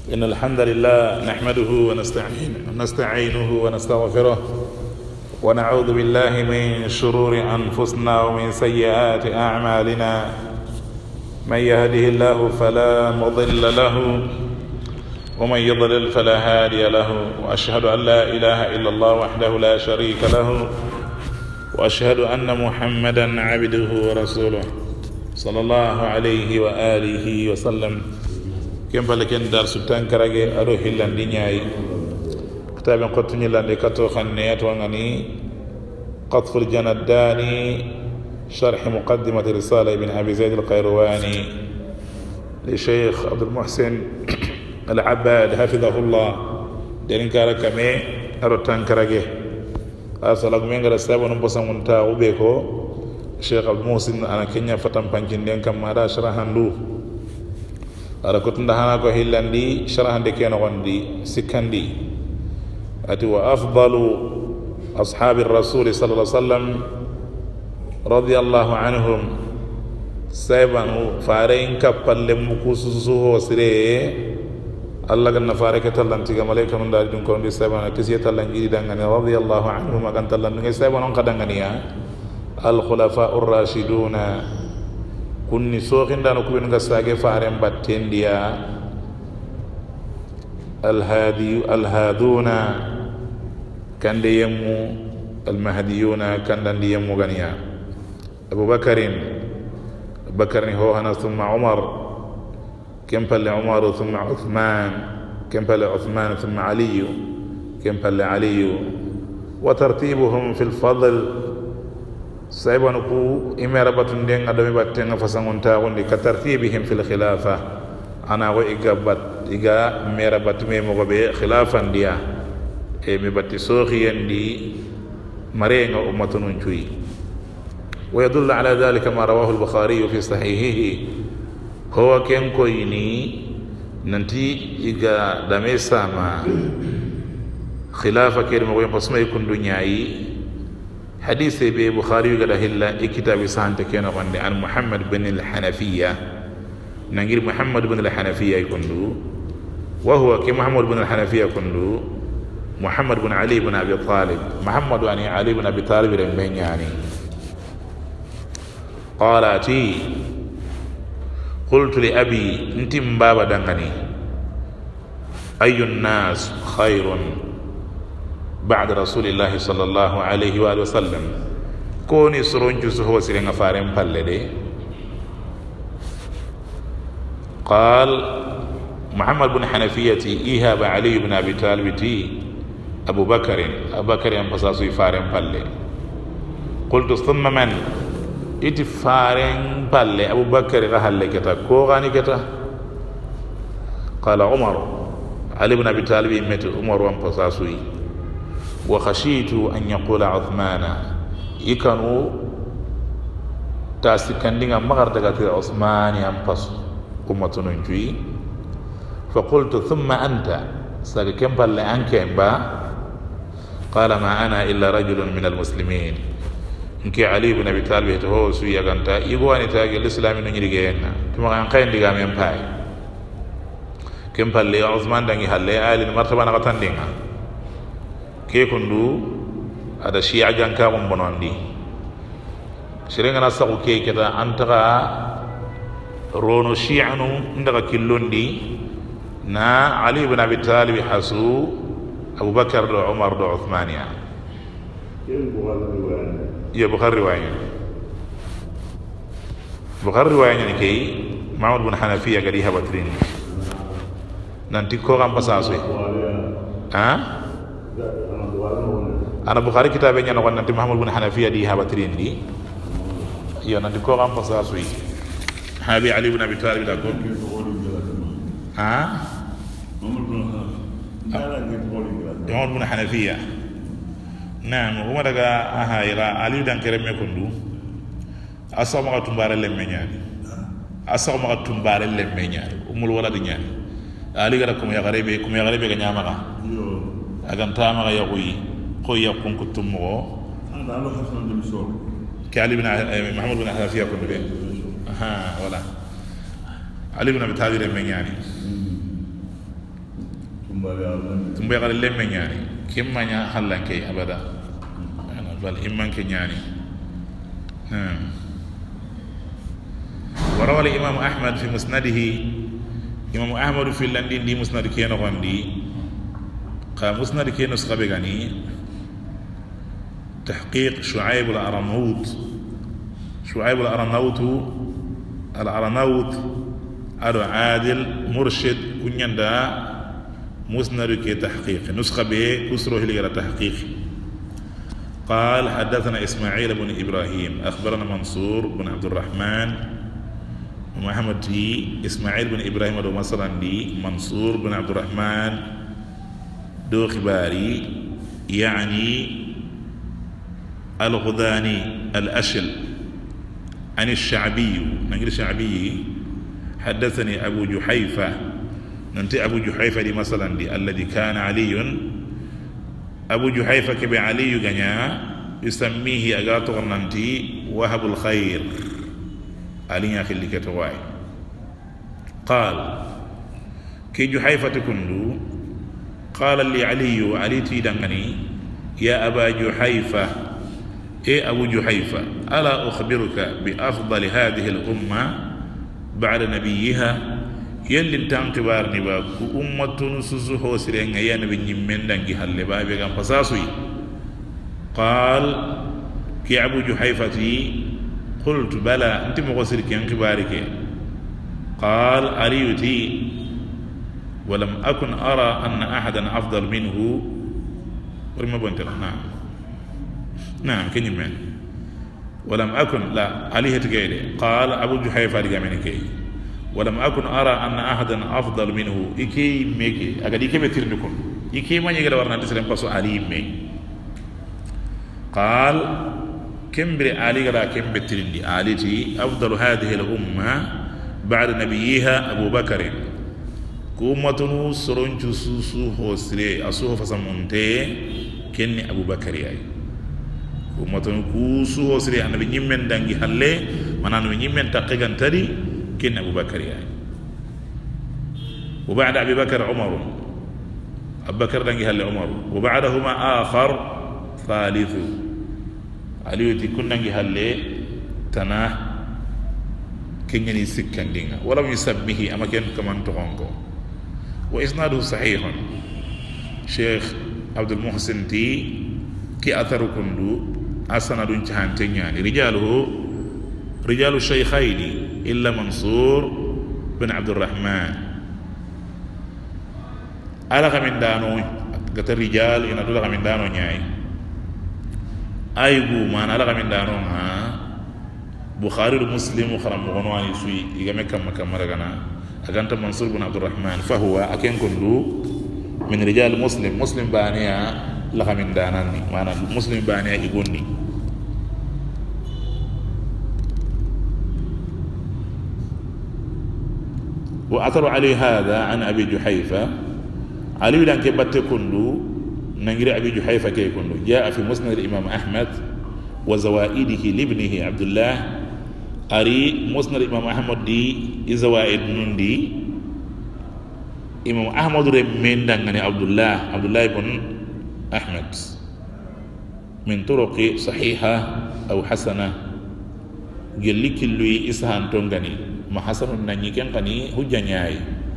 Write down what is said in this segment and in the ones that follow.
إن الحمد لله نحمده ونستعينه ونستغفره ونعوذ بالله من شرور أنفسنا ومن سيئات أعمالنا من يهده الله فلا مضل له ومن يضلل فلا هادي له وأشهد أن لا إله إلا الله وحده لا شريك له وأشهد أن محمدا عبده ورسوله صلى الله عليه وآله وسلم كم فلكن دار سلطان كراجي أروح اللاندينياي كتاب قطني لاندي كتو خنيات وغني قطف الجنداني شرح مقدمة رسالة ابن أبي زيد القيرواني لشيخ عبد المحسن العباد حفظه الله دين كراكمي أروتان كراجي أصلك من غير سبب نبصم منتا وبيكو الشيخ عبد المحسن أنا كنيا فتم بانجين دين كم ماذا شرحان له ada ko tunda hana ko hillandi sharahande keno gondi sikandi ati wa afdalu ashabi rasul sallallahu alaihi wasallam radiyallahu anhum saybanu farein kapalle mukususu sire Allah ganna fare ke tallanti ga malaika mun dal dun ko ndi saybanu kisiya tallangi dangane radiyallahu anhum magan tallan ngi saybanu kadangani ya al khulafa ar-rashiduna kunni soxindano kuɓen ga sage faren batten ndiya alhaduna kande yemmu almahdiyuna kandandi yemmu ganiya abubakarin hohana thumma umar kempalle umaru thumma uthman kempalle uthman thumma aliyu kempalle aliyu wa tartibuhum fi lfadl saybanu ku imera batun den adami battenga fasangonta gondi ka tartibihim fil khilafa ana go iga mera batume mo be khilafan dia e mi batti soxi yandi marenga ummatun cuyi wa yadullu ala dhalika ma rawahu al-bukhari fi sahihihi huwa ken koyni nanti iga dame sama khilafa kede mo ko pasmay kun dunyayi حديث بي بخاري قال هلا كتاب سانت كان غندي عن محمد بن الحنفية نجير محمد بن الحنفية يكون له وهو كمحمد بن الحنفية يكون له محمد بن علي بن أبي طالب محمد يعني علي بن أبي طالب بن يعني قالتي قلت لأبي انت مبابا دغني أي الناس خير بعد رسول الله صلى الله عليه وآله وسلم كوني سرونجو هو سيرين فارم بالله قال محمد بن حنفية إيهاب علي بن أبي طالب أبو بكر ينبساسو فارم بالله قلت ثم من إتي فارم بالله أبو بكر غهل كتا كوغاني كتا قال عمر علي بن أبي طالب يمت عمر وانبساسوي وخشيت أن يقول عثمان يكانوا تاسكندين مغردقات عثمان ينبس أمة ننجوي فقلت ثم أنت سأكم بل أنك قال ما أنا إلا رجل من المسلمين إنك علي بن أبي طالب هو سويا غانتا يغواني تاغي الإسلام نجريغينا تما أنقين ديغام ينباي كم بل عثمان دانغي حالي آل المرتبة نغتان ke kundu ada shi'a janka mun bonondi sirenga na sagu ke keta antaka rono shi'anu ndaga killondi na ali ibn abi talib hasu abubakar do umar do uthman ya bukhari riwaya ni kay mahmud bin hanafiya gadi habatrin nanti ko gam pasaso ha أنا بخاري كتابين أنا قلنا محمد بن حنفية دي هابترين دي يا نانتي كورام بساسوي هابي علي بن أبي طالب داكو ها محمد بن حنفية نعم هو دغا يرا علي دان كريم يكوندو أسمع تنبار اللمنياني أسمع تنبار اللمنياني أم الولد نياني علي غركم يا غريبي كنيامغا أغان تامغا يغوي قوي يكون كتمه أنا الله حسن دمسور كعلي بن محمد بن حنفية كل بين ولا علي بن أبي طالب من يعني tumbe qal lemme ñani kimma nya hallanke abada ana bal immanke ñani وروى الإمام أحمد في مسنده إمام أحمد في اللندن دي مسند كينو غندي قال مسند كينو سقبغاني تحقيق شعيب الأرنوط الأرنوط أدو عادل مرشد كنيندا مسند كي تحقيق نسخة به كسره لغير تحقيق قال حدثنا إسماعيل بن إبراهيم أخبرنا منصور بن عبد الرحمن محمد دي إسماعيل بن إبراهيم دو مثلا دي منصور بن عبد الرحمن دو خباري يعني الغذاني الأشل عن الشعبي نقول الشعبي حدثني أبو جحيفة ننتي أبو جحيفة دي مثلا دي الذي كان علي أبو جحيفة كبي علي غنيا يسميه أغاطو ننتي وهب الخير علي يا خلي كتواي قال كي جحيفة كندو قال لي علي تيدنغني يا أبا جحيفة إيه أبو جحيفة ألا أخبرك بأفضل هذه الأمة بعد نبيها يلي تنقبارني باكو أمة نسوسو سرين يا نبي نمين دنجي هالي بابي كان فساسوي قال كي أبو جحيفة قلت بلى أنت مغسر كي انقبارك قال أريتي ولم أكن أرى أن أحدا أفضل منه ورما بنتنا نعم كني من ولم أكن لا عليه تقيل قال أبو جحيفة لجامنكي ولم أكن أرى أن أحدا أفضل منه إكي ميكي أكاد إكي بترنكم إكي ما يقدر ورنا تسلم بسوا علي مي قال كم بري علي قال كم بترندي عليتي أفضل هذه الأمة بعد نبيها أبو بكر كومتنو سرونجو سوسو هوسري أسوه فسمونتي كني أبو بكر ياي كومتنو كوسو هوسري أنا بنيمن دانجي هالله مانا بنيمن تقيقان تري كني أبو بكر ياي وبعد أبي بكر عمر أبو بكر دانجي هالله عمر وبعدهما آخر ثالث عليوتي كنا دانجي هالله تناه كني سكان دينا ولم يسميه أما كان كمان تغنقو وإسناده صحيح شيخ عبد المحسن تي كي أثر كندو أسند جهانتين يعني رجال الشيخين إلا منصور بن عبد الرحمن ألغ من دانو قت الرجال إن أدلغ من دانو نياي أيقو ما ألغ من دانو ها بخاري المسلم وخرم مغنواني سوي إيغامي كم مرغنا أكانت منصور بن عبد الرحمن فهو أكين كندو من رجال مسلم بانيا لغا من داناني معنى مسلم بانيا يقولني وأثر علي هذا عن أبي جحيفة علي لأن كبت كندو نجري أبي جحيفة كي كندو جاء في مسند الإمام أحمد وزوائده لابنه عبد الله أري مسند الإمام أحمد دي زوائد نندي إمام أحمد رمين دعني عبد الله بن أحمد من طرق صحيحة أو حسنة قال لك اللي إسهان تونغني ما حسن نني كان غني هجانياي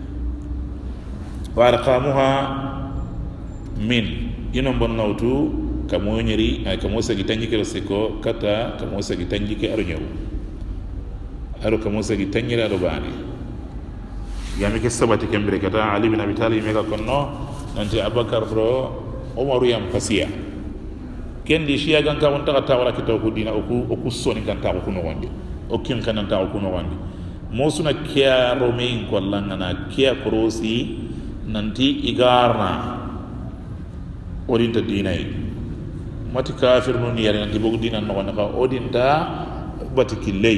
وأرقامها من ينم بنوتو كمو نيري كمو سغي تانجي كرسيكو كتا كمو سغي تانجي كارنيو أرو كمو سغي تانجي لا رباني يعني كسبت كمبري كتا علي بن أبي طالب ميغا كنو نانتي أبو بكر برو عمر يام فسيا كن دي شيا غان كاون تا ولا كتو كو دينا اوكو سوني كان تا كو نوندي اوكين كان تا كو نوندي موسنا كيا رومين كولان انا كيا كروسي نانتي إيغارنا أودينتا ديناي ماتي كافر نون ياري نانتي بوك دينا نوكا أودينتا باتي كيلي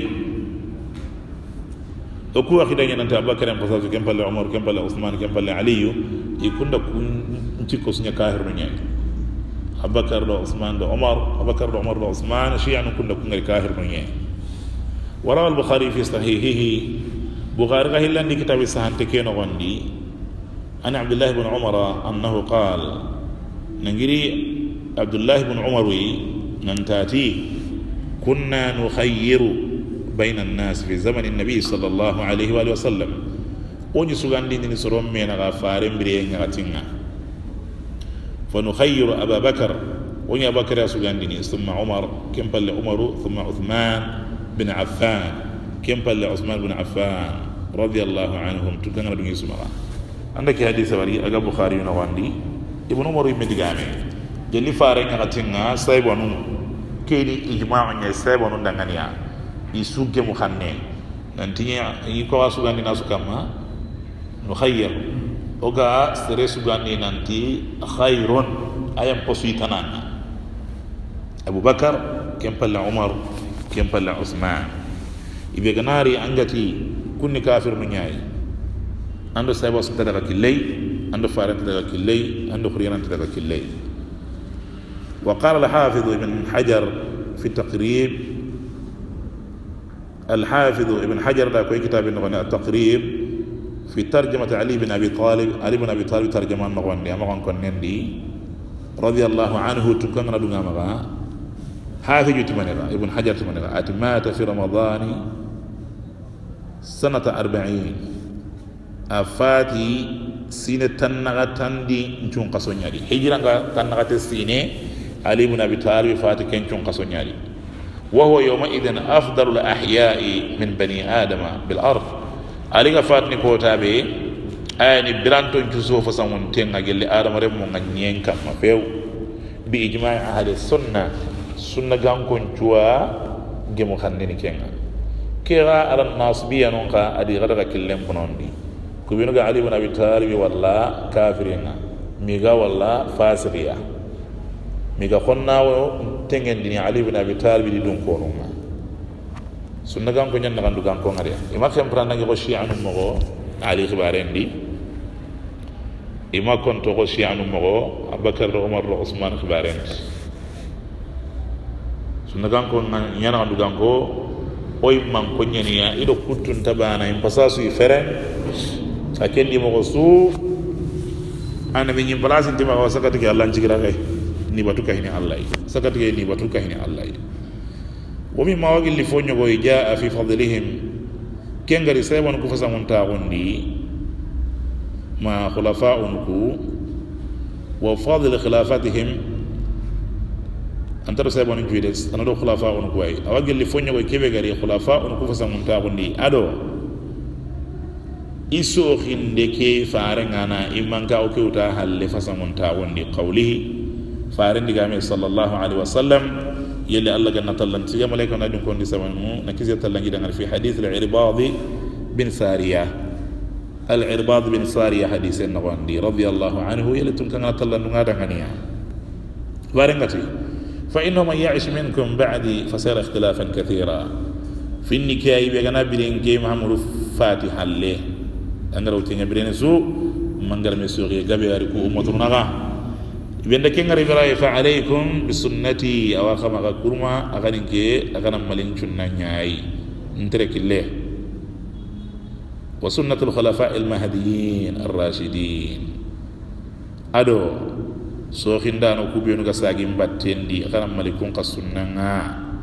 oku akidanya nanta Abubakar mpasazo kempale Umar kempale Uthman kempale Ali ikunda kunchiko sunya kahir nunya Abubakar do Uthman do Umar Abubakar do Umar do Uthman shi'an kunda kungal kahir nunya warawa al-Bukhari fi sahihihi Bukhari kahillan di kitab sahante keno gondi عن عبد الله بن عمر أنه قال نجري عبد الله بن عمر ننتاتي كنا نخير بين الناس في زمن النبي صلى الله عليه وآله وسلم وني سغاندي ني سروم مين غفارم بري غاتينا فنخير أبا بكر وني أبا بكر سغاندي ثم عمر كم بل عمر ثم عثمان بن عفان كم بل عثمان بن عفان رضي الله عنهم تكنا دغي سمرا عندك حديث بري اغا بخاري نواندي ابن عمر يمدغامي جلي فارين غاتينا سايبونو كيدي اجماع ني سايبونو دغانيا يسوغ مخاني نانتي يكو واسوغاندي ناسو كما نخير اوغا سريسو غاندي نانتي خيرون ايام بوسيتانان ابو بكر كمبل عمر كمبل عثمان يبغناري انغتي كوني كافر نياي عنده سايبو سنتدغا كيلي عنده فارنت دغا كيلي عنده خريان دغا كيلي وقال الحافظ ابن حجر في التقريب الحافظ ابن حجر لا كوي كتاب التقريب في ترجمة علي بن أبي طالب علي بن أبي طالب ترجمان نغواني أما كنندي رضي الله عنه تكمنا دعنا مغا حافظ تمنيرا ابن حجر تمنيرا أتمات في رمضان سنة 40 أفاتي سنة تنغا تندي نشون قصونياري هجرا تنغا تسيني علي بن أبي طالب فاتي كنشون قصونياري وهو يومئذ أفضل الأحياء من بني آدم بالأرض عليك فاتني كوتابي أني برانتون جزوف سامون تينغا جل آدم رمو نين كما فيو بإجماع أهل السنة سنة غانكون جوا جمو خندني كينغا كيرا على الناس بيا نونغا أدي غدا كلم كنوندي كبينو علي بن أبي طالب والله كافرين ميغا والله فاسقيا ميغا خناو tengen dini Ali bin Abi Talib di dun ko numa sunna gam ko nyen ngandu gam ko ngari ima xem pranda ngi ko shi'anu mo Ali khibarendi ima kon to ko shi'anu mo Abubakar Umar Usman khibarendi sunna gam ko nyen ngandu gam ko oy man ko nyenia ido kutun tabana im pasasu feren akendi mo su ana bi nyim place ntima ko sakati ke Allah njigira kay ni batuka hini Allah sakati ni batuka hini Allah wami mawagi li fonyo go jaa fi fadlihim kengari saybon ku fasa mun taagondi ma khulafa'un ku wa fadl khilafatihim antara saybon juides anado khulafa'un ku ay awagi li fonyo go kebe gari khulafa'un ku fasa mun taagondi ado iso khinde ke farengana imanka o kewta halle fasa mun taagondi qawlihi فارن دغامي صلى الله عليه وسلم يلي الله جنة الله تيجا ملائكة نادم كون دي سمانو نكيزة الله جدنا في حديث العرباض بن سارية العرباض بن سارية حديث النغاندي رضي الله عنه يلي تنكنا الله نغادا غنيا فارنغتي فإنه من يعيش منكم بعدي فسير اختلافا كثيرا في النكاي بيغنا بيرين كي محمد فاتح الله انغرو تيغا بيرين سو منغر مسوغي غبي اركو امتنا بين كين ريفراي فعليكم بسنتي او خما كرما اغانيكي اغانا مالين چنا نياي انترك الله وسنة الخلفاء المهديين الراشدين ادو سوخين دانو كوبيونو غساغي مباتندي اغانا مالكون قسننا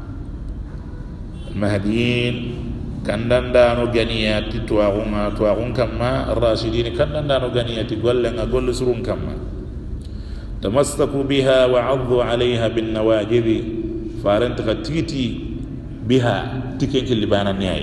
المهديين كاندان دانو غنياتي تواغون كما الراشدين كاندان دانو غنياتي غولنغا غول سرون كما تمسكوا بها وعضوا عليها بالنواجذ فارنت غتيتي بها تكين اللي بانا نياي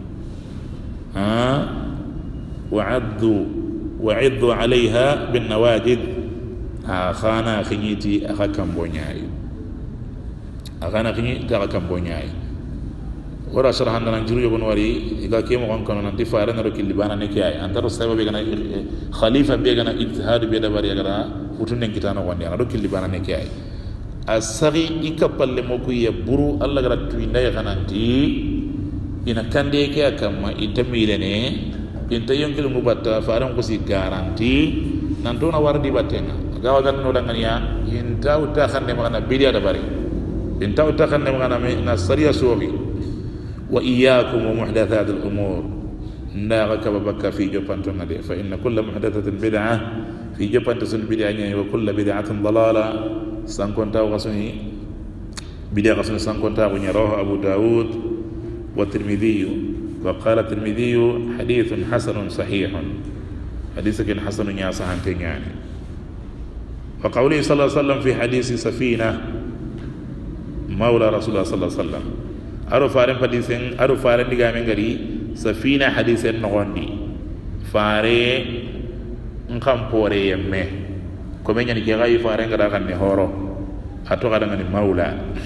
وعضوا عليها بالنواجذ اخانا خنيتي اخا كامبونياي اخانا خنيتي اخا كامبونياي ورا شرح عندنا نجرو يبون وري اذا كيما كون كانوا نتي فارن رو كلي بانا نكاي انتر سبب بيغنا خليفه بيغنا اجتهاد بيدا باري غرا فتون كيتانا وندي انا رو كلي بانا نكاي asari ikapalle moko ya buru Allah gara tuinda ya kananti ina kande ke akama itamilene inta yongil mubatta faram ko si garanti nanto na wardi batenga gawa ganno dangania inta uta khande magana bidia da bari inta uta khande magana na sariya sobi وإياكم ومحدثات الأمور ndaga kaba bakka fi jopanto ngade fa inna kulla muhdathatin bid'ah fi jopanto sun bid'a nyani wa kulla bid'atin dalala sankonta wa sunni bid'a qasun sankonta wa rawahu Abu Dawud wa Tirmidhi wa qala Tirmidhi hadithun hasanun sahihun hadithu kan hasanun ya sahan kenyani wa qawli sallallahu alaihi wasallam fi hadisi Safina maula Rasulullah sallallahu alaihi wasallam aro faren hadisen aro faren diga men gari Safina hadisen nogondi fare ngam pore yemme ko men nyani gai fare ngada kan ne horo ato kada ngani maula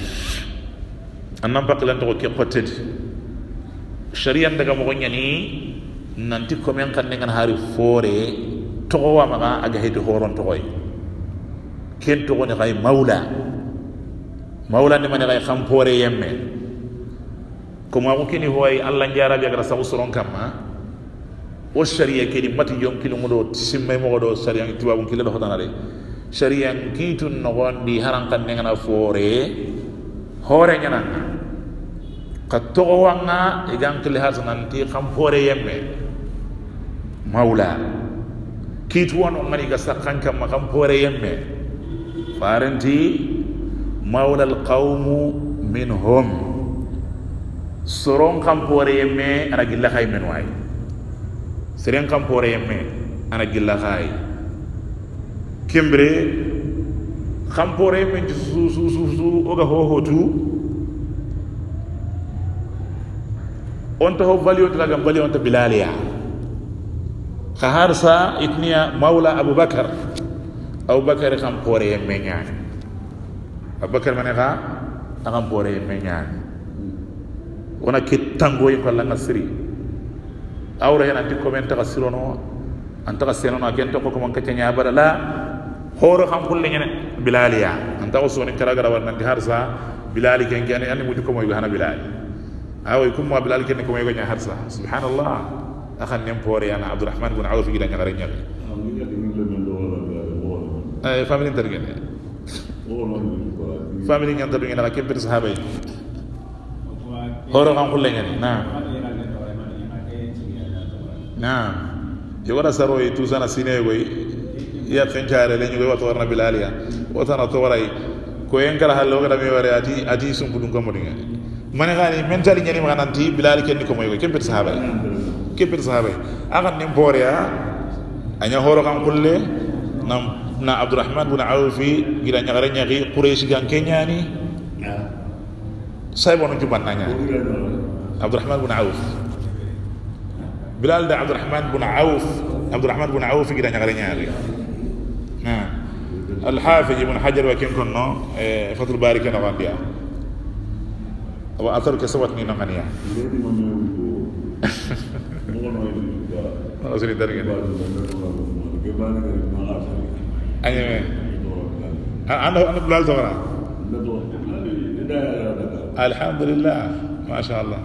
annam pakilan to ke qotet shari'an daga mo nyani nanti ko men kan ngan hari fore to wa maga aga hedi horon to koy ken to ne gai maula ni man gai kham pore yemme ko ma ko kini hoy Allah njara bi aga sa usuron kamma o sharia kedi mati jom kilo ngodo simme mo do sharia tuwa kilo do hotanare sharia kitun no gondi haran kan ngana fore hore nyana ka to wanga e gankle hasanan ti kham fore yemme maula kitu wono ngani ga sakkan kam kham fore yemme faranti maula alqawm minhum soron kham fore yemme ana gilla khay men way seren kam pore yemme ana gilla khay kembre kam pore yemme su oga hotu on to valio to lagam valio on to bilaliya khaharsa itniya maula abubakar kam pore yemme nyaani abubakar maneka kam pore yemme nyaani ona kitango yi ko la nasri awra yana ti comment ta sirono anta senono agento ko man kacanya barala horo xam kulle ngene bilaliya anta o soni karaga war nan di harsa bilali ken gene andi muju ko moy hana bilali awoy kum ma bilali ken ko moy nya harsa subhanallah akhan nem pore yana Abdurrahman ibn Awf gida ngara nyal ay family intergene family nyanta du ngena ke per sahabay horo xam kulle ngene na نعم يورا سروي توزانا سينيغوي يا فنجاره لني وي وتورنا بلاليا وتنا توراي كوين كلا حلو كدا مي وري اتي سومبدون كومودين من غاني منتالي ني ما نانتي بلال كين كوموي كيمبر صحابه اغن نيم بوريا انيا هورو كان كله نام نا عبد الرحمن بن عوف غيدا نغاري نغي قريش غان كينياني سايبونو جوبان نانيا عبد الرحمن بن عوف بلال ده عبد الرحمن بن عوف كده نغاري نعم الحافظ ابن حجر وكين كنو فتح الباري كان غانديا واثر كسوتني نغانيا اصلي درجه ايوه انا بلال تورا الحمد لله ما شاء الله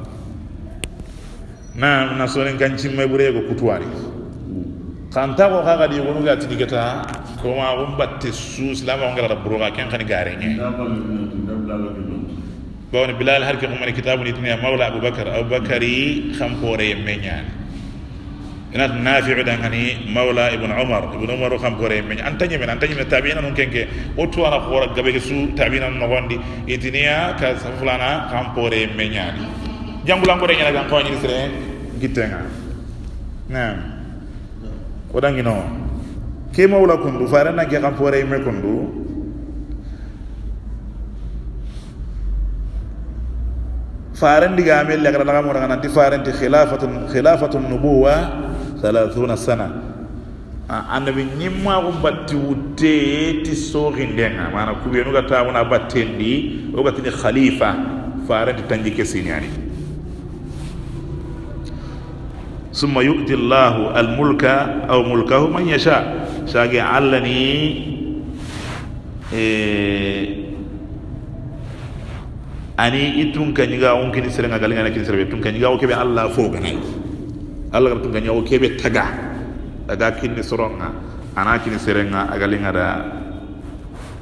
na sonen kan cimme bure go kutuwari kanta ko kaga di wonu ga tinigata ko ma won batte su islam on gara buruga ken kan gare nge bawni bilal har ke ko man kitabun itniya maula abubakari kham pore menyan ina nafi'u dan hani maula ibn umar kham pore menyan antanye tabiina non kenke o to ana ko gabe su tabiina no gondi itniya ka fulana kham pore menyan jambulan ko nyana gan ko ni sere gitenga nam wadangi no ke mawla kundu farana ke kam pore me kundu faran diga amel la gara mo ngana ti faran ti khilafatun nubuwa 30 sana annabi nyimma ko batti wutte ti so gindenga mana kubenu ga tawuna battendi o ga tini khalifa faran ti tanji kesini ثم يؤتي الله الملك أو ملكه من يشاء شاقي علني أني إتون كنيغا ممكن يسرنا قالين أنا كنيسر بيتون كنيغا وكبي الله فوقنا الله قرتون كنيغا وكبي تجا كني سرنا أنا كنيسرنا قالين هذا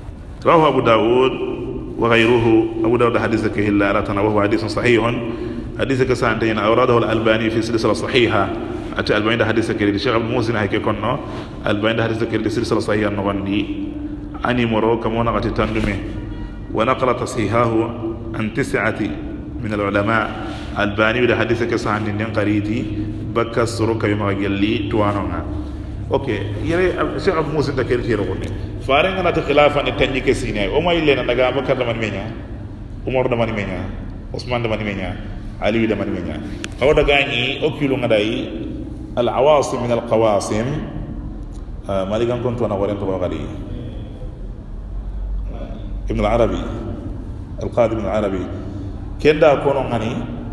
رواه أبو داود وغيره أبو داود حديث كهلا راتنا وهو حديث صحيح حديث كسانتين أورده الألباني في سلسلة صحيحة أتى الألباني حديث كريد الشيخ عبد المحسن هيك كنا الألباني حديث كريد سلسلة صحيحة نغني أني مرو كمونا غتي تندمي ونقل تصحيحه عن 9 من العلماء الألباني بدا حديث كسانتين قريدي بكا سروك يما جلي توانونا اوكي يري الشيخ عبد المحسن تكريد يرغني فارن أنا تخلافا نتنجي كسيني وما يلينا نغا بكر دمان مينيا عمر دمان مينيا عثمان دمان مينيا علي دمان مينيا أو دغاني أكيلو غداي العواصم من القواسم مالكان كنت أنا ورنت بغالي ابن العربي القاضي ابن العربي كندا كونو غني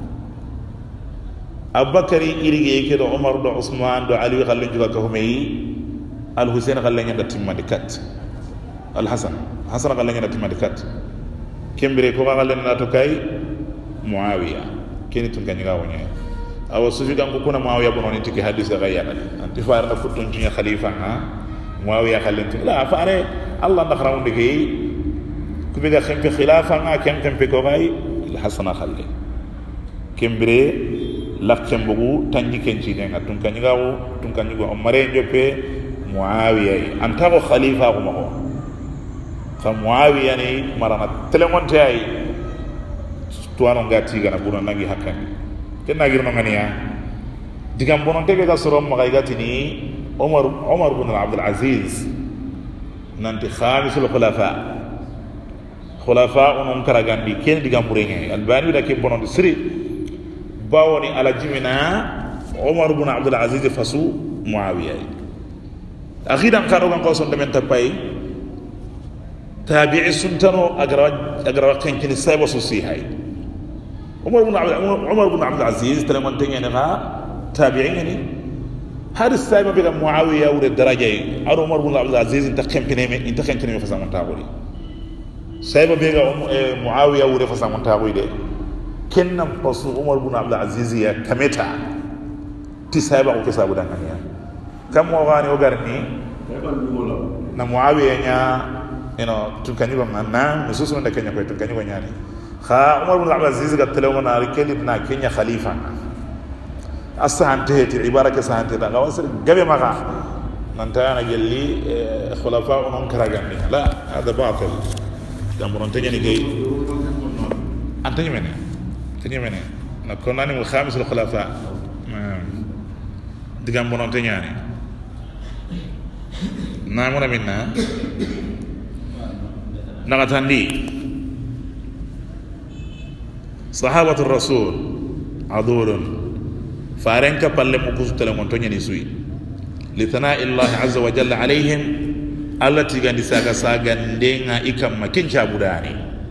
أبو بكر إيريجي كده عمر دو عثمان دو علي خلين جوا كهمي الحسين خلين يندا تيمادكات الحسن خلين يندا تيمادكات كمبري كو خلين ناتو كاي معاوية كيني تونكاني غاوني أو سوفي كان كونا معاوية بنوني تيكي حديث غيانا أنت فارنا كنتون جنيا خليفة معاوية خلين لا فاري الله نخراون دكي كبيرا خيم في خلافة كم في كوغاي الحسن خلي كمبري لكن بقول تاني كنشي دينا تونكاني غاو أمرين جوبي معاوية أنتو خليفة ومهو معاوية يعني مرنا تلمون تاي tuano ngati gana buron nangi hakkan ken nagir no ngania digam bonon tebe ga sorom magay gati ni Umar ibn Abdul Aziz nanti khamisul khulafa onon karagandi ken digam burenye albani da ke bonon di siri bawoni ala jimina Umar ibn Abdul Aziz fasu Muawiya akhiran karo kan ko son demen tapay tabi'i suntano agra kan kin saybo susi hay عمر بن عبد العزيز تلمون تنين تابعين هذا السايب بين معاوية والدرجة أو عمر بن عبد العزيز انت كنتني في زمن تاغوري سايب بين معاوية وفي زمن تاغوري كنا بصو عمر بن عبد العزيز يا كمتا تسايب أو كسابو دانيا كم وغاني وغارني معاوية تلكني بمنا نصوص من كنيا كوي تلكني بنياني خا عمر بن عبد العزيز قد تلو من أركيل ابن كينيا خليفة أصلا تهتي عبارة كسان تهتي لا وصل قبل ما قا ننتهي نجلي خلفاء ونكر جميع لا هذا باطل جمهور تجني كي أنت جمني نكون أنا الخامس الخلفاء جمهور تجني نعمنا منا نغتندي صحابة الرسول عذور فارنك بالله مكوس تلمون توني سوي لثناء الله عز وجل عليهم التي غندي ساغا ندينا إكم ما كنشا بوداني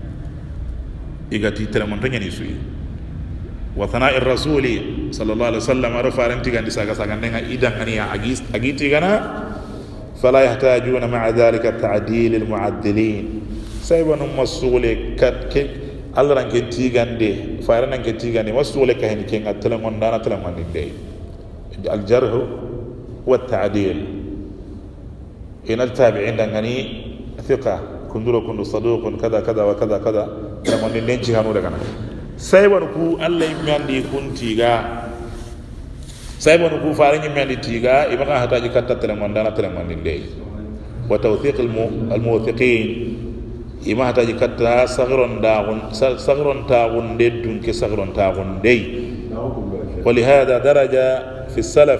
إغتي تلمون توني سوي وثناء الرسول صلى الله عليه وسلم رفارنتي غندي ساغا ندينا إدان غنيا أجيتي غنا فلا يحتاجون مع ذلك التعديل المعدلين سيبون مسؤولي كت Allah nangke tigande fara nangke tigande wasule ka hen kenga telemon dana telemon dinde al jarh wa ta'dil in al tabi'in dangani thiqa kunduro kundu saduqun kada kada wa kada kada telemon dinde ci hanu daga na saybon ku Allah yimandi kuntiga saybon ku fara yimandi tiga ibaka hataji katta telemon dana telemon dinde wa tawthiq al muwathiqin ima hataji katta sagron taagun deddun ke sagron taagun dey ولهذا درجة في السلف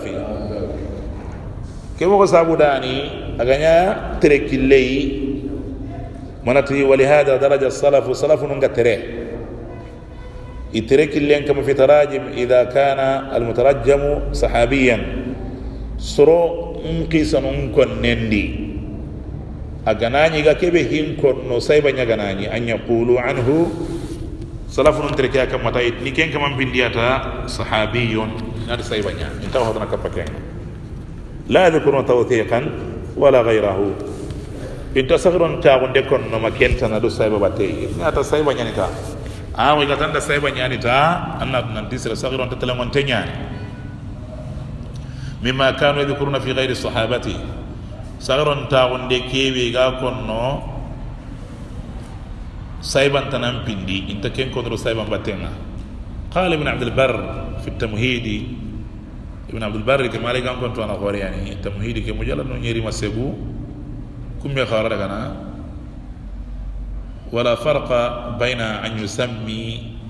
كما قصابو داني أغنيا تركي اللي مناتي ولهذا درجة السلف ننغا تريه يتركي اللي كما في تراجم إذا كان المترجم صحابيا سرو انقيسا ننكن نندي أغناني غاكيبه هنكن نصيبا غناني أن يقولوا عنه سلفون تركيا كما تايت نيكين كما بندياتا صحابي نار صيبا انتهى هذا كبكين لا يذكرون توثيقا ولا غيره انت صغرون تاغون ديكون نما كنتنا دو صيبا باتي ناتا صيبا نيتا وي غاتان دا صيبا نيتا ان نانتي صغرون تتلمون تنيا مما كانوا يذكرون في غير الصحابه sagron taawon de kewi ga konno sayban tanan pindi inta ken kodro sayban batenga قال ابن عبد البر في التمهيد ابن عبد البر كما لي كنت انا قوري يعني التمهيد كمجلد نيري مسبو كم يخارج انا ولا فرق بين ان يسمي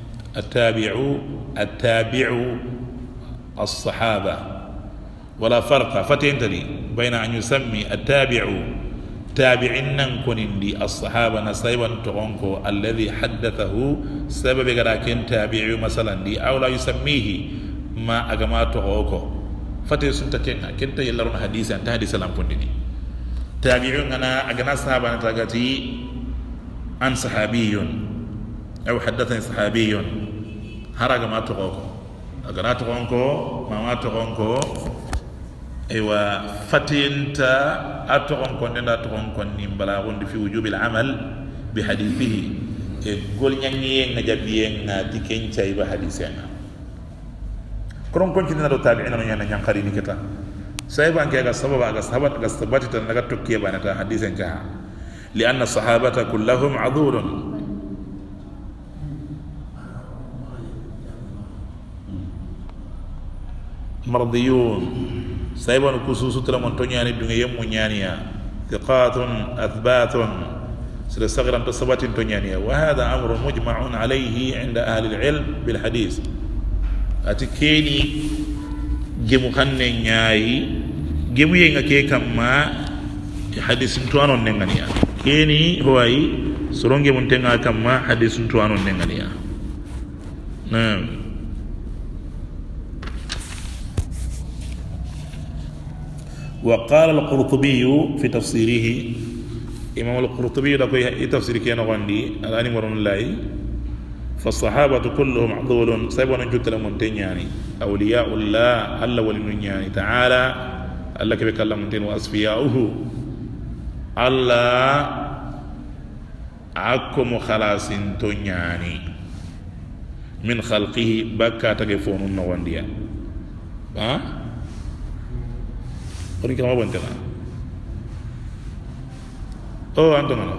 التابع الصحابه ولا فرق فتنتلي بين ان يسمي التابع تابعين كنندي الصحابه نسيبا تغنكو الذي حدثه سبب غراكن تابع مثلا دي او لا يسميه ما اغماته اوكو فتي سنتكن كنت يلرون حديث انت حديث سلام كندي تابعون انا اغنا صحابه نتاغتي عن صحابي او حدثني صحابي هرغ ما تغوكو اغنا تغونكو ما تغونكو ايوا فتينتا اتغونكو ندا تغونكو نيمبلاغون في وجوب العمل بحديثه قول نيانيي نجابيي ناتي كنتاي بحديثنا كرون كونتي ندو تابعين نيانا نيانخاري نيكتا سايبان كي سبب اغا سبات تنغا توكي بانتا حديثن كها لان الصحابه كلهم عذور مرضيون سايبان كسوسو تلمون تونياني دونغي يم نيانيا ثقات اثبات سلسغرا تصبات تونيانيا وهذا امر مجمع عليه عند اهل العلم بالحديث أتكيني جمو خانة نياي جمو ينغا كي كما حديث نتوانو ننغانيا كيني هواي سرونجي منتنغا كما حديث نتوانو ننغانيا نعم وقال القرطبي في تفسيره إمام القرطبي لكي تفسير كينا غاندي الآن مرون الله فالصحابة كلهم عضول سيبون جوت لمنتين يعني أولياء الله الله ولمن يعني تعالى الله كيف كلام منتين وأصفياؤه الله عكم خلاص تنياني من خلقه بكا تكفون النوانديا ها أريك ما بنتنا أنتم أنا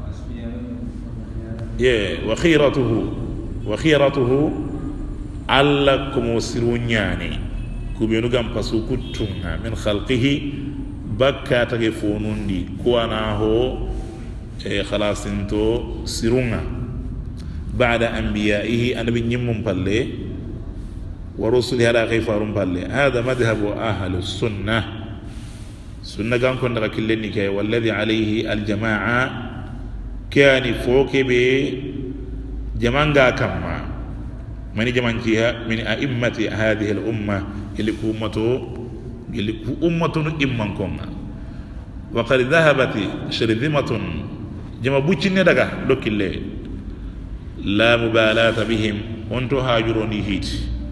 وخيرته علكم وسرونياني كوبينو غام باسوكوتونا من خلقه بكا تغفونوندي كوانا هو خلاص انتو سرونا بعد انبيائه انا بنيمم بالله ورسله على غفارم بالله هذا مذهب اهل السنه سنه غام كون دغا كلني كاي والذي عليه الجماعه كان فوكي بي جمانغا كما من جمانجيها من أئمة هذه الأمة اللي أمة إمانكم وقد ذهبت شرذمة جما بوچيني دغا دوكيلي لا مبالاة بهم وانتو هاجروني هيت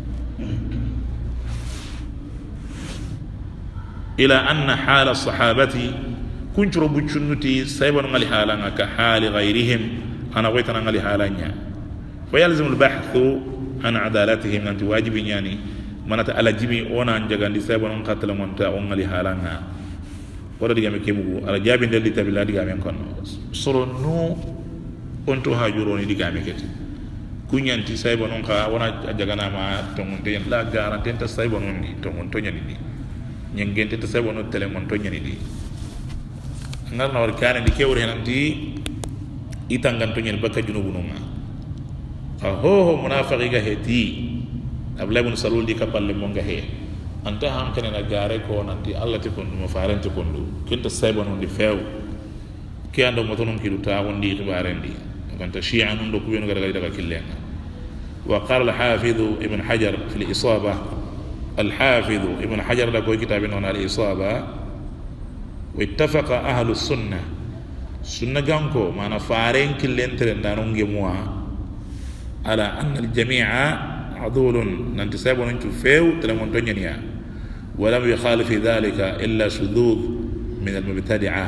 إلى أن حال الصحابة كنت ربوچنتي سيبن غالي حالانا كحال غيرهم أنا ويتنا غالي حالانيا فيلزم البحث عن عدالتهم أنت واجب يعني منات على جبي وانا انجا دي سيبن قتل مونتا غالي حالانا ولا ديغا مكيمو على جابين دي تابلا ديغا مين كون سرونو انتو هاجروني ديغا ميكتي كونيانتي سيبن نكا وانا جاغانا ما تونتي لا غارانتي انت سيبن ني تونتو ني دي ñengente te sabo no tele mon to ñani di ngar na war kaane di kewre henanti itangan to ñel bakka junubu no ma ho munafiqi ga heti abla ibn salul di kapalle mo nga he anta ham kene na gare ko nanti allah te kon mo farante kon do kenta sabo non di few ki ando mo tonon ki du ta wondi tibarendi kanta shi'a non do ko ben ga daga killenga wa qala al-hafiz ibn hajar fi al-isaba الحافظ ابن حجر له كتاب على الإصابة واتفق أهل السنة سنة جانكو ما نفارين كلين ترندانون جموا على أن الجميع عضول ننتساب وننتو فيو تلمون تنينيا ولم يخالف في ذلك إلا شذوذ من المبتدعة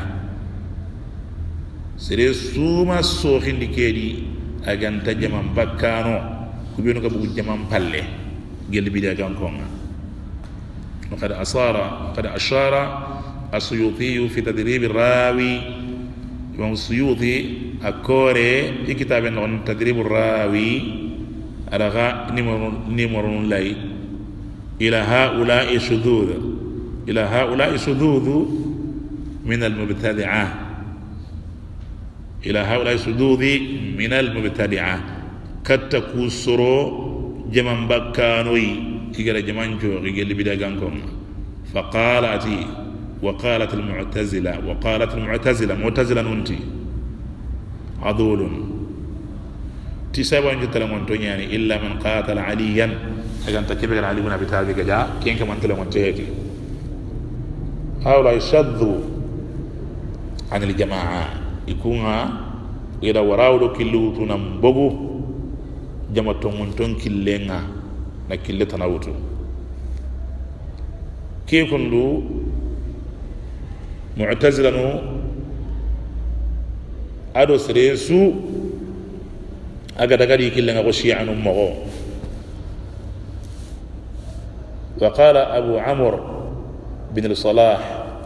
سيري سوما سوخين دي كيدي أجان تجمع بكانو كبيرو كبو جمع بالي جل بيدا جانكو وقد أشار السيوطي في تدريب الراوي السيوطي أكوري في كتاب تدريب الراوي أرغى نمر لي إلى هؤلاء شذوذ من المبتدعة إلى هؤلاء شذوذ من المبتدعة كتكسروا جمن بكانوي إجرا جمن جوغي اللي بدأ وقالت المعتزلة ننتي عضول تسابا جتلمون تونياني إلا من قاتل عليا أجان تكبر علي بن أبي طالب جاء كين كمان تلمون تهدي هؤلاء شذوا عن الجماعة يكونها إذا وراودو كيلو تنبغو جمعتم منتون كيلنا نكيل تناوتو كيف كندو معتزلة أدو سريسو أقدر كيلنا وشيعا أمه. وقال أبو عمرو بن الصلاح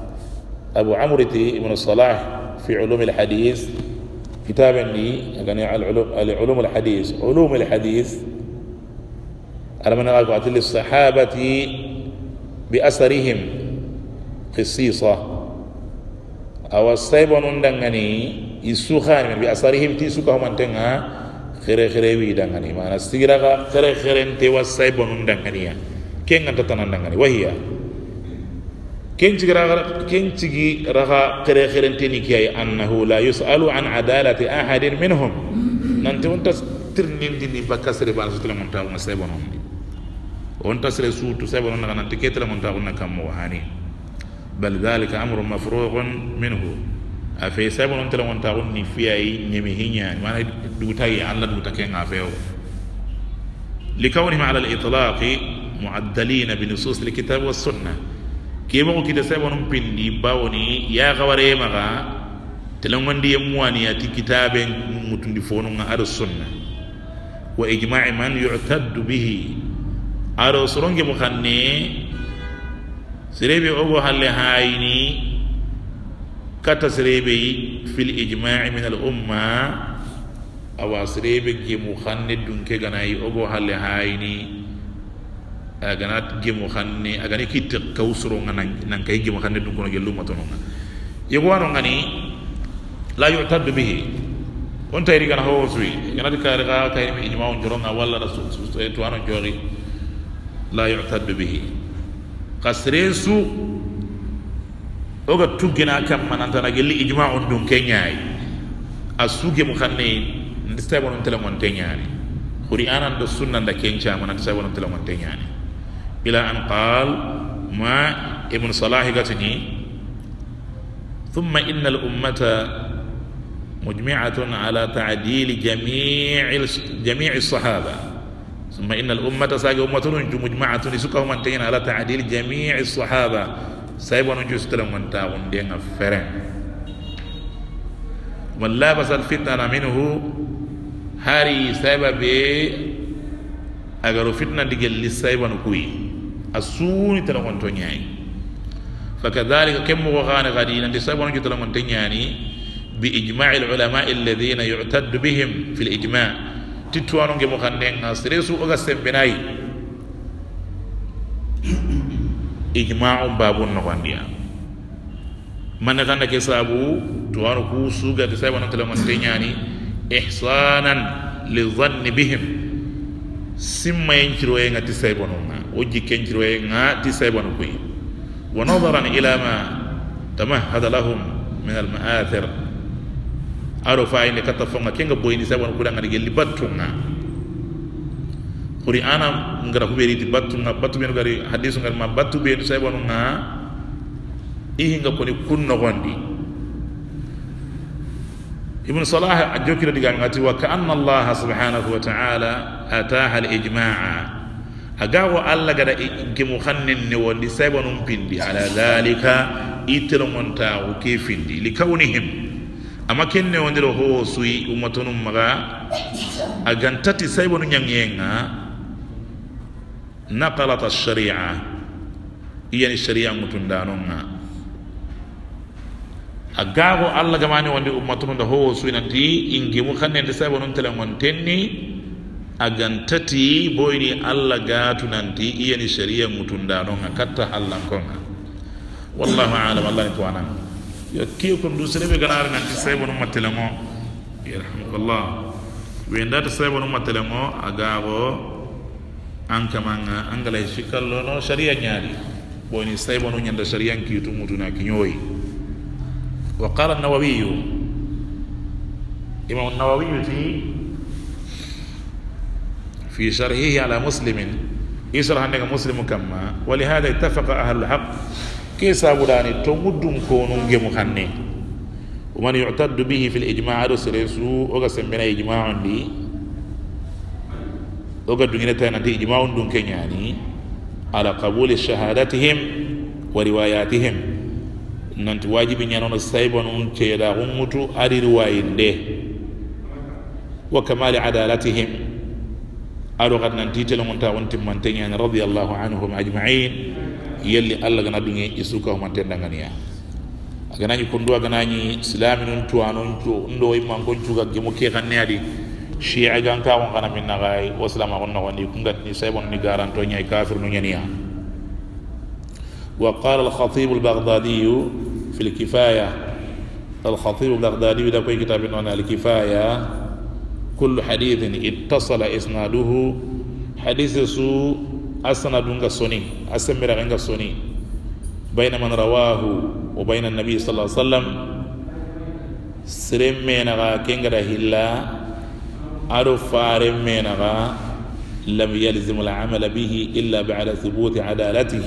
بن الصلاح في علوم الحديث كتابا لي يعني علوم الحديث على من قال للصحابة بأثرهم خصيصة أو السيبون دعني يسوخان بأثرهم تيسوكهم أنتنا خير دعني ما نستيرا خير أنت والسيبون دعني كين أنت تنان وهي كين تجي رغا خير أنت نكاي أنه لا يسأل عن عدالة أحد منهم ننتي وانت ترنين دي بكسر بالسوت لمنتاو السيبون وانت سلسوت سيبون ننتي كيت لمنتاو نكم وهاني بل ذلك أمر مفروغ منه أفي سيبون انت لمنتاو نفياي نمهينيا ما دوتاي على دوتاكين عفيو لكونهم على الإطلاق معدلين بنصوص الكتاب والسنة كيف كده سيبون بندي باوني يا غوري مغا تلون دي مواني اتي كتاب متندفون على السنة وإجماع من يعتد به على سرنج مخني سريبي أبو هالي هايني كتا سريبي في الإجماع من الأمة أو سريبي مخني دونك غناي أبو هالي هايني أغنات جيمو خاني أغاني كيت كوسرو نان كاي جيمو خاني دون كونو جلو ماتونو يغوانو غاني لا يعتد به وانت يري غنا هو سوي غنا كارغا كاي مي اجماع جورنا ولا رسول توانو جوري لا يعتد به قسريسو اوغا توغنا كام مانانتا نغلي اجماع دون كينياي اسوغي مو خاني ندستايبون تلمون تينياني قرآن عند السنة عند كينشا من السبب نتلا من تينياني إلى أن قال ما ابن صلاح قتني ثم إن الأمة مجمعة على تعديل جميع الصحابة ثم إن الأمة ساق أمة مجمعة نسكهم من تين على تعديل جميع الصحابة سيبون جستر من تاون دين فرن من لابس الفتنة منه hari saiba be agaro fitna digel li saiba no kuyi asuni tala won to nyaay fakadhalika kam mo khana gadina di saiba no tala won to nyaani bi ijma' al ulama alladhina yu'tad bihim fi al ijma' titwano ngemo khanden asresu oga sembenai ijma'u babun no wandiya man kana ke sabu tuwaro ku suga di saiba no tala won to nyaani إحسانا للظن بهم سما ينكروين تسيبوننا وجي كنكروين تسيبون بي ونظرا إلى ما تمهد لهم من المآثر أعرف أين كتفهم كينغ بوين تسيبون كودا نغي لباتونا قرآن نغرا كبيري تباتونا باتو بينو غري حديث نغرا ما باتو بينو تسيبوننا إيه نغا كوني كن نغاندي ابن صلاح الجوكر ديغانغاتي وكأن الله سبحانه وتعالى أتاها الإجماع أقاو الله قد إنكمو خنن ولي سيبنون بندي على ذلك إتلمونتا وكيفندي لكونهم أما كن وندرو هو سوي أمتون مغا أغانتاتي سيبنون ينغينا نقلت الشريعة يعني الشريعة متندانونا agago Allah gamani wonde ummatun da ho suinanti ingi mu khannen de sabo non tele mon tenni agantati boyni alla gatu nanti iyani sharia mutundano katta hallan konga wallahu a'lam Allah ni tuana ya kiyo ko du sene ganar nanti saybonu matelamo yarhamukallah wenda ta saybonu matelamo agago ankamanga angala shikallo no sharia nyaari boyni saybonu nyanda sharia kitu mutuna kinyoyi wa qala an-nawawi imam an-nawawi في شرحه على مسلم يشرح أنك مسلم كما ولهذا اتفق أهل الحق كيس أبداني تمدن كونون جمخني ومن يعتد به في الإجماع رسلسو وقسم بنا إجماع دي وقد دنيا تانتي إجماع دون كنياني على قبول شهادتهم ورواياتهم ننت واجب ينون السايبون كيدا همتو أدي روايين ده وكمال عدالتهم aro gad nan titelo mon ta wonti man tanyani radiyallahu anhum ajma'in yelli alla gana dungi isuka man tendanganiya aganani kondo aganani islaminun tuwanon to ndo imman kon cuga gemo ke kanne adi shi'a gan ka won kana minna gai waslama onna woni kungat ni saybon ni garanto nyai kafir no nyaniya wa qala al-khatib al-baghdadi fi al-kifaya al-khatib al-baghdadi da koy kitabin on al-kifaya كل حديث اتصل إسناده حديث سو أسند سوني أسمر غنغ سوني بين من رواه وبين النبي صلى الله عليه وسلم سرم منغا كنغرا هلا أرو فارم منغا لم يلزم العمل به إلا بعد ثبوت عدالته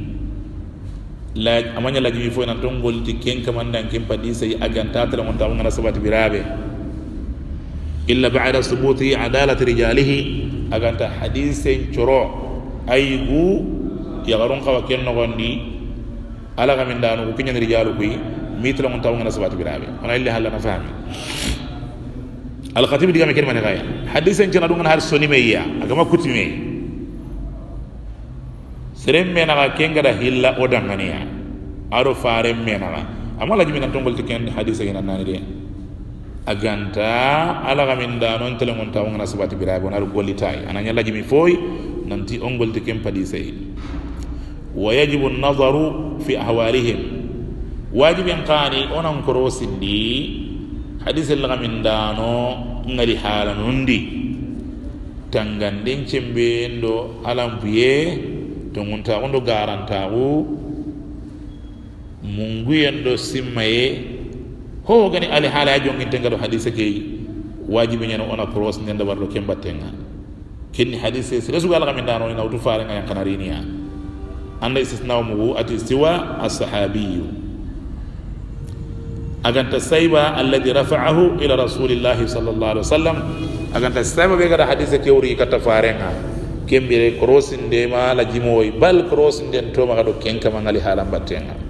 لا أمانيا لا جميع فوين أنتم قلت كين كمان دان كين بديسي أجان تاتل من تاون غنا سبات برابه إلا بعد ثبوت عدالة رجاله أجانت حديث شروع أيغو يغرون خواكين نغندي على غمين دانو كين رجالو بي مثل من تاون غنا سبات برابه أنا اللي هلا نفهم الخطيب دي كلمة نغاية حديث شنا دون هار سوني ميا أجمع كتمي سرم منا كين غدا هلا أودانغانيا أرو فارم منا أما لازم نتونغول تكين حديث هنا نانيريا aganta ala gaminda non tele mon taw ngana sabati birabe on al golitay ananya laji mi foy nanti ongol te kem padi sey wa yajibu an-nazaru fi ahwalihim wajib yanqani onan korosindi hadith al gaminda no ngali halanundi tanganden cembe ndo alambuye to ngunta ondo garantawu mungu yendo simmaye ho gani ali hala ya jongin tengado hadise ke wajibi nyano ona cross nenda barlo kembatenga kinni hadise resu gala min dano ina utu faare ngaya kanarinia anda istisna mu ati istiwa as-sahabi aganta sayba alladhi rafa'ahu ila rasulillahi sallallahu alaihi wasallam aganta sayba be gada hadise ke wuri kata faare nga kembire cross ndema la jimoy bal cross nden to magado kenka mangali hala mbatenga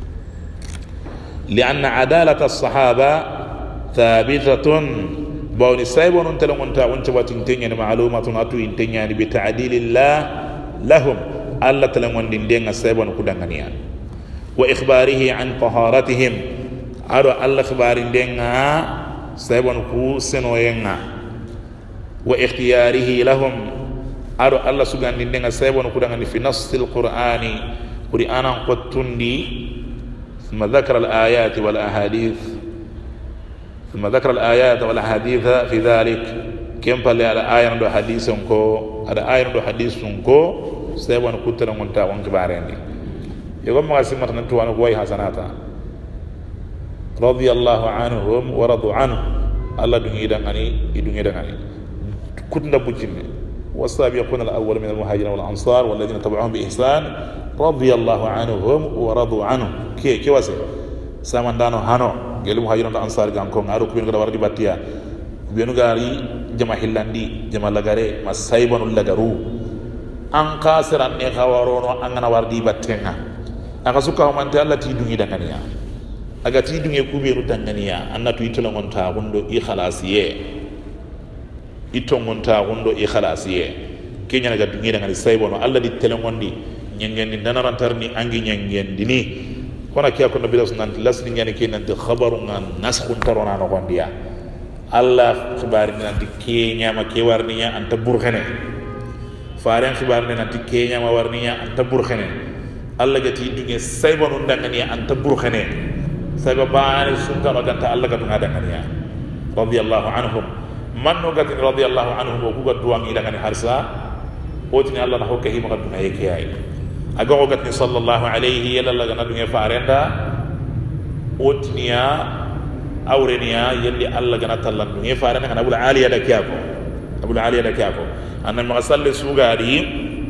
لأن عدالة الصحابة ثابتة بون سايبون انتلون تاون تنين معلومة أتو انتين بتعديل الله لهم ألا تلون دين سايبون كدنغنيا وإخباره عن طهارتهم أرو ألا خبار دين سايبون كو سنوين واختياره لهم أرو ألا سجان دين سايبون كدنغني في نص القرآن قرآنا قد تندي ثم ذكر الآيات والأحاديث في ذلك كم قال على آية ندو حديثنكو على آية ندو حديثنكو سيبون كتر منتا وانكبارين يقول ما سمعت نتو أنا قوي حسناتا رضي الله عنهم ورضوا عنه الله دنيا دعني كتنا بجمع والسابقون الأول من المهاجرين والأنصار والذين تبعهم بإحسان رضي الله عنهم ورضوا عنه كي واسي سامان دانو هانو gelu muhajirun da ansar gam ko ngaru ko ngada wardi battiya benu gari jama hillandi jama lagare masaybanu lagaru an qasiran ne khawarono an ngana wardi battenga aka suka man ta Allah ti dungi danganiya aga ti dungi ku beru danganiya annatu itolo ngonta gondo i khalasiye itongonta gondo i khalasiye kenya ga dungi dangani saybanu Allah di telengondi nyengendi danarantarni angi nyengendi ni kona kiya ko nabi sallallahu alaihi wasallam lasni ngani kenan de khabaru ngan naskhun tarona no gondiya Allah khibarin nanti kenya ma ke warniya anta burkhane faren khibarin nanti kenya ma warniya anta burkhane Allah gati dunge saybanu dangani anta burkhane sayba baani sunta no ganta Allah gatu ngadangani radiyallahu anhum man no gati radiyallahu anhum ko ga duwangi dangani harsa otini Allah na hokka hima gatu ngayke yayi aga ko gati sallallahu alayhi yalla Allah gana dunge farenda otiniya awreniya yalli Allah gana tallandu nge farena kana abul aliya da kiyako annan ma salli sugadi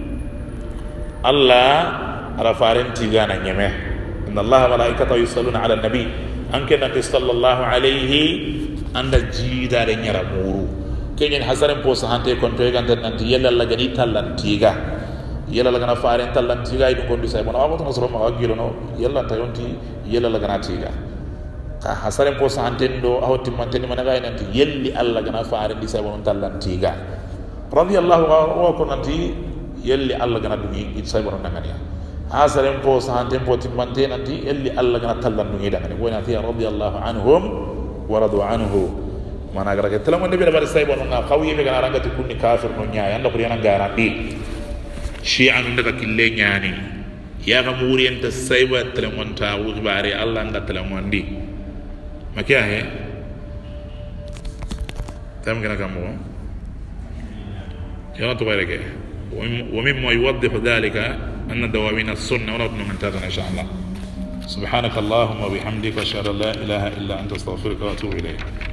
Allah ala farenti gana nyeme inna Allah malaikatahu yusalluna ala nabi anke nabi sallallahu alayhi anda jida de nyara muru kenyen hasaren po sahante konto e ganda nanti yalla Allah gani tallantiga yalla Allah gana faren tallantiga idu gondi say bona wato no soro ma gilo no yalla tayonti yalla Allah gana tiga ka hasaren po santendo awti manteni managa nanti yelli Allah gana faare di sabon tallantiga radiyallahu wa ko nanti yelli Allah gana dugi it sabon nangania hasaren po santen po timante nanti yelli Allah gana tallandugi dangani wona fi radiyallahu anhum wa radu anhu managa ke telamon de be bar sabon na xawiye be gana rangati kunni kafir no nyaaya anda ko yana garandi shi'an daga kille nyaani ya ga muriyenta sayba telamon ta wuzbare Allah anda telamon di ما كيا هي تم كنا كم هو يلا تبارك ومما يوضح ذلك أن دواوين السنة ونحن ننتظر إن شاء الله سبحانك اللهم وبحمدك أشهد أن لا إله إلا أنت أستغفرك وأتوب إليك